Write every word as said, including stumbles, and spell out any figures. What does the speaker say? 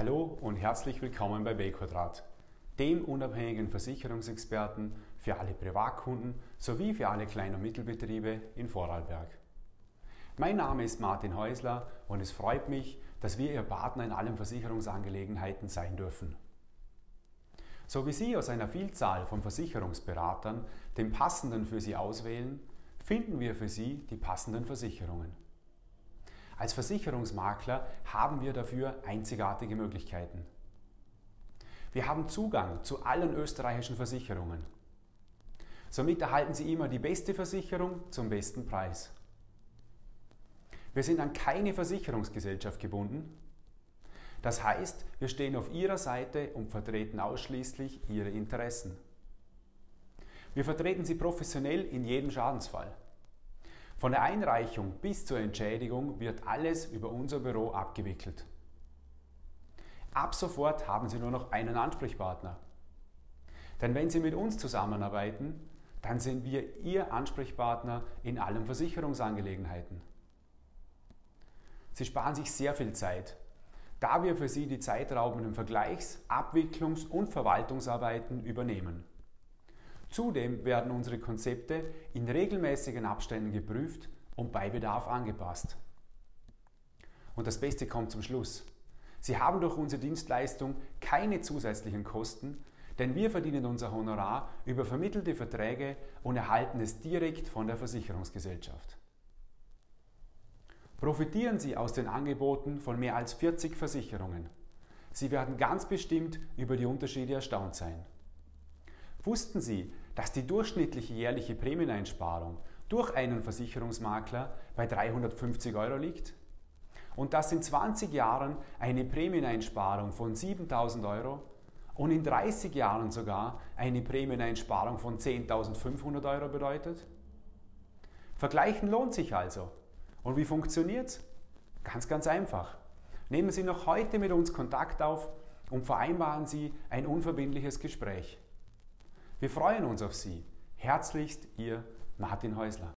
Hallo und herzlich willkommen bei Wayquadrat, dem unabhängigen Versicherungsexperten für alle Privatkunden sowie für alle Klein- und Mittelbetriebe in Vorarlberg. Mein Name ist Martin Häusler und es freut mich, dass wir Ihr Partner in allen Versicherungsangelegenheiten sein dürfen. So wie Sie aus einer Vielzahl von Versicherungsberatern den passenden für Sie auswählen, finden wir für Sie die passenden Versicherungen. Als Versicherungsmakler haben wir dafür einzigartige Möglichkeiten. Wir haben Zugang zu allen österreichischen Versicherungen. Somit erhalten Sie immer die beste Versicherung zum besten Preis. Wir sind an keine Versicherungsgesellschaft gebunden. Das heißt, wir stehen auf Ihrer Seite und vertreten ausschließlich Ihre Interessen. Wir vertreten Sie professionell in jedem Schadensfall. Von der Einreichung bis zur Entschädigung wird alles über unser Büro abgewickelt. Ab sofort haben Sie nur noch einen Ansprechpartner. Denn wenn Sie mit uns zusammenarbeiten, dann sind wir Ihr Ansprechpartner in allen Versicherungsangelegenheiten. Sie sparen sich sehr viel Zeit, da wir für Sie die zeitraubenden Vergleichs-, Abwicklungs- und Verwaltungsarbeiten übernehmen. Zudem werden unsere Konzepte in regelmäßigen Abständen geprüft und bei Bedarf angepasst. Und das Beste kommt zum Schluss. Sie haben durch unsere Dienstleistung keine zusätzlichen Kosten, denn wir verdienen unser Honorar über vermittelte Verträge und erhalten es direkt von der Versicherungsgesellschaft. Profitieren Sie aus den Angeboten von mehr als vierzig Versicherungen. Sie werden ganz bestimmt über die Unterschiede erstaunt sein. Wussten Sie, dass die durchschnittliche jährliche Prämieneinsparung durch einen Versicherungsmakler bei dreihundertfünfzig Euro liegt? Und dass in zwanzig Jahren eine Prämieneinsparung von siebentausend Euro und in dreißig Jahren sogar eine Prämieneinsparung von zehntausendfünfhundert Euro bedeutet? Vergleichen lohnt sich also. Und wie funktioniert es? Ganz, ganz einfach. Nehmen Sie noch heute mit uns Kontakt auf und vereinbaren Sie ein unverbindliches Gespräch. Wir freuen uns auf Sie. Herzlichst Ihr Martin Häusler.